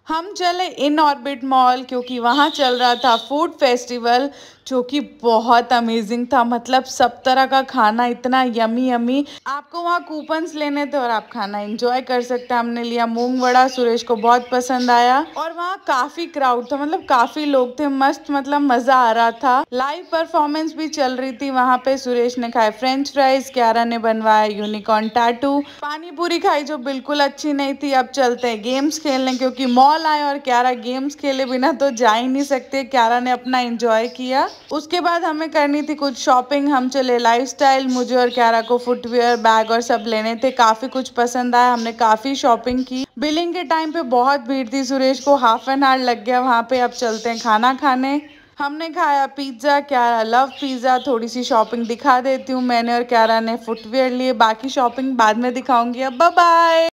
हम चले in orbit mall क्योंकि वहाँ चल रहा था फूड फेस्टिवल, जो कि बहुत अमेजिंग था। मतलब सब तरह का खाना इतना यमी यमी। आपको वहाँ कूपन्स लेने थे और आप खाना एंजॉय कर सकते हैं। हमने लिया मूंग वड़ा, सुरेश को बहुत पसंद आया। और वहाँ काफी क्राउड था, मतलब काफी लोग थे, मस्त, मतलब मजा आ रहा था। लाइव परफॉर्मेंस भी चल रही थी वहाँ पे। सुरेश ने खाए फ्रेंच फ्राइज, क्यारा ने बनवाया यूनिकॉर्न टैटू, पानी पूरी खाई जो बिल्कुल अच्छी नहीं थी। अब चलते हैं गेम्स खेलने, क्योंकि मॉल आए और क्यारा गेम्स खेले बिना तो जा ही नहीं सकते। क्यारा ने अपना एंजॉय किया। उसके बाद हमें करनी थी कुछ शॉपिंग। हम चले लाइफस्टाइल। मुझे और क्यारा को फुटवेयर, बैग और सब लेने थे। काफी कुछ पसंद आया, हमने काफी शॉपिंग की। बिलिंग के टाइम पे बहुत भीड़ थी, सुरेश को हाफ एन आवर लग गया वहां पे। अब चलते हैं खाना खाने। हमने खाया पिज्जा, क्यारा लव पिज्जा। थोड़ी सी शॉपिंग दिखा देती हूँ। मैंने और क्यारा ने फुटवेयर लिए, बाकी शॉपिंग बाद में दिखाऊंगी। अब बाय बाय।